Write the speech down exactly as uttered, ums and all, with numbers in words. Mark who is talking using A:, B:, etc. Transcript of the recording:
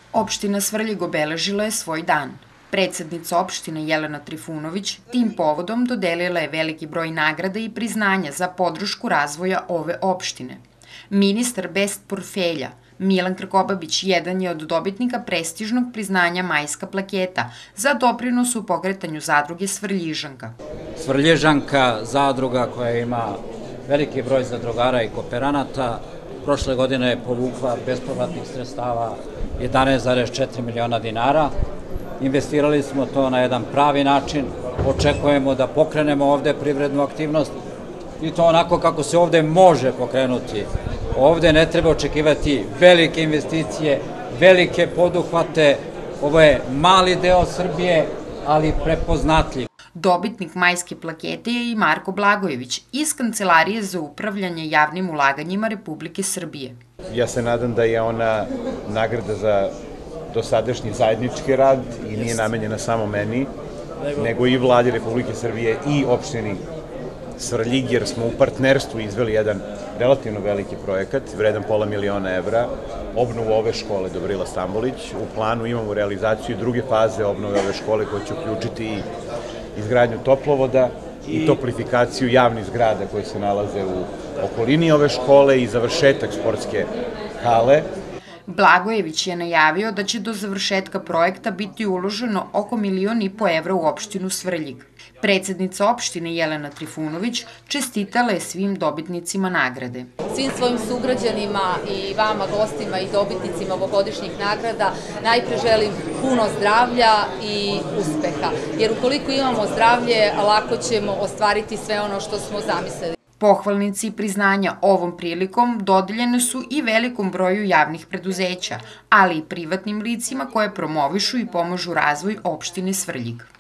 A: Opština Svrljig obeležila je svoj dan. Predsednica opštine Jelena Trifunović tim povodom dodelila je veliki broj nagrada i priznanja za podršku razvoja ove opštine. Ministar bez portfelja Milan Krkobabić jedan je od dobitnika prestižnog priznanja Majska plaketa za doprinos u pokretanju zadruge Svrljižanka.
B: Svrljižanka, zadruga koja ima veliki broj zadrugara i kooperanata, prošle godine je povukla bespovratnih sredstava jedanaest zarez četiri miliona dinara. Investirali smo to na jedan pravi način, očekujemo da pokrenemo ovde privrednu aktivnost i to onako kako se ovde može pokrenuti. Ovde ne treba očekivati velike investicije, velike poduhvate, ovo je mali deo Srbije, ali prepoznatljiv.
A: Dobitnik Majske plakete je i Marko Blagojević iz Kancelarije za upravljanje javnim ulaganjima Republike Srbije.
C: Ja se nadam da je ona nagrada za dosadašnji zajednički rad i nije namenjena samo meni, nego i vladi Republike Srbije i opštini Svrljig, jer smo u partnerstvu izveli jedan relativno veliki projekat, vredan pola miliona evra, obnovu ove škole Dobrila Stambolić. U planu imamo realizaciju druge faze obnove ove škole koja će uključiti i izgradnju toplovoda i toplifikaciju javnih zgrada koje se nalaze u okolini ove škole i završetak sportske hale.
A: Blagojević je najavio da će do završetka projekta biti uloženo oko milion i po evra u opštinu Svrljig. Predsednica opštine Jelena Trifunović čestitala je svim dobitnicima nagrade.
D: Svim svojim sugrađanima i vama, gostima i dobitnicima ovogodišnjih nagrada najpre želim puno zdravlja i uspeha, jer ukoliko imamo zdravlje, lako ćemo ostvariti sve ono što smo zamislili.
A: Pohvalnici i priznanja ovom prilikom dodeljene su i velikom broju javnih preduzeća, ali i privatnim licima koje promovišu i pomažu razvoj opštine Svrljig.